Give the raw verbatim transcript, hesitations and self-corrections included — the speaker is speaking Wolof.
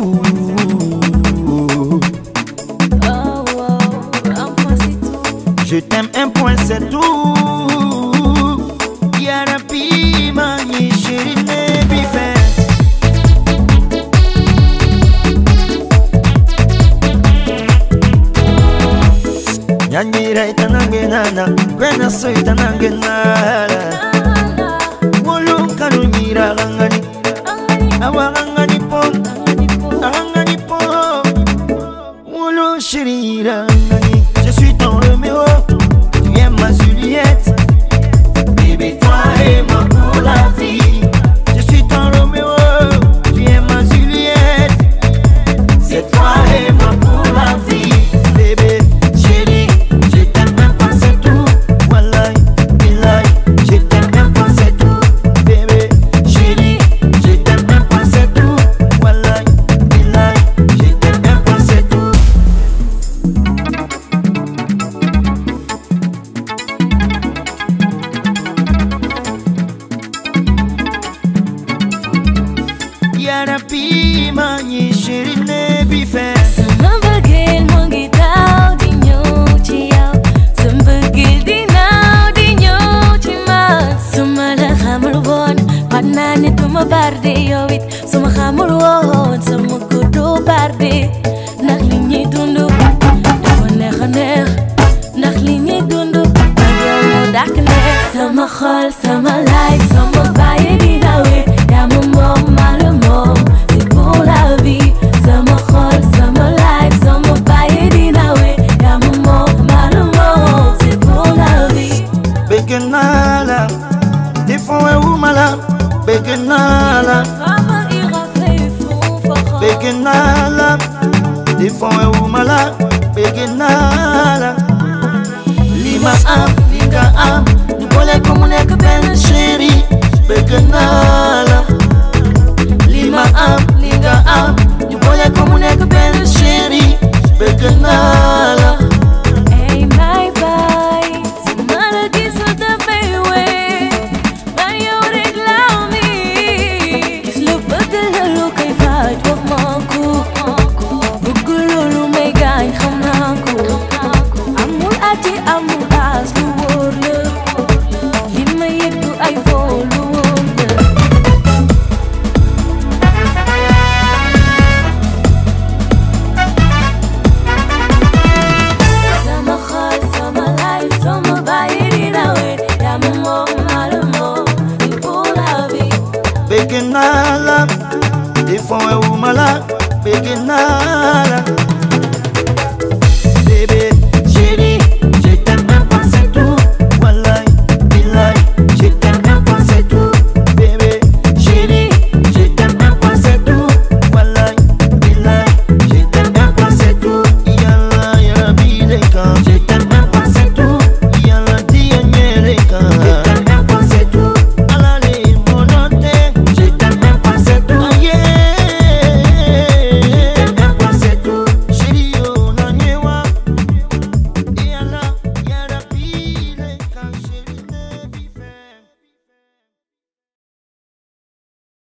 tout. Je t'aime, un point c'est tout. Yarapi mani shirine bife. Nyanyira itanange nana, kwena so itanange nala. Wolo karunyira gangani, awa gangani pon, gangani pon. Wolo shirira gangani. Je suis ton Roméo, tu es ma Juliette. Bébé, toi et moi pour la vie. Je suis ton Roméo, tu es ma Juliette. C'est toi et moi pour la vie. Bébé, chérie, je t'aime même pas, c'est tout. Wallahi, billahi, je t'aime même pas, c'est tout. Bébé, chérie, je t'aime même pas, c'est tout. Wallahi, billahi, je t'aime même pas, c'est tout. Yarapi mani shirine bife. Sama bëggeel mu ngi daw di ñëw ci yow. Sama bëggeel di naaw di ñëw ci man. Suma la xamul woon xam naa ne duma barde yow it. Suma xamul woon sama ko doo barde. Ndax li ñuy dund dafa neex a neex. Ndax li ñuy dund ak yow moo dàkk neex. Sama xol sama life sama bàyyi di dawe. Yaa ma moom maa la moom. C'est pour la vie. Sama xol sama life sama bàyyi di dawe. Yaa ma moom maa la moom. C'est pour la vie. Bëgg naa la, defoo wu ma la. Bëgg naa la, Fama ira fay fu fa bëgg naa la, defoo wu ma la. Bëgg naa la. Li ma am, li nga am, ñu boole ko mu nekk benn chéri. Bëgg naa la. Li ma am, li nga am, ñu boole ko mu nekk benn chéri. Bëgg naa la. Hey my boy, sama la gisul dafay wéy. Man yow rek laa mi. Gis lu bëgg la lu koy faj wax ma ko. Bëgg loolu may gaañ xam naa ko. Amul ati amul as lu wóor la. Li ma yëg du ay foo lu wóor la. Sama xol sama life sama bàyyi di dawe. Yaa ma moom maa la moom. C'est pour la vie. Bëgg naa la, defoo wu ma la. Bëgg naa la.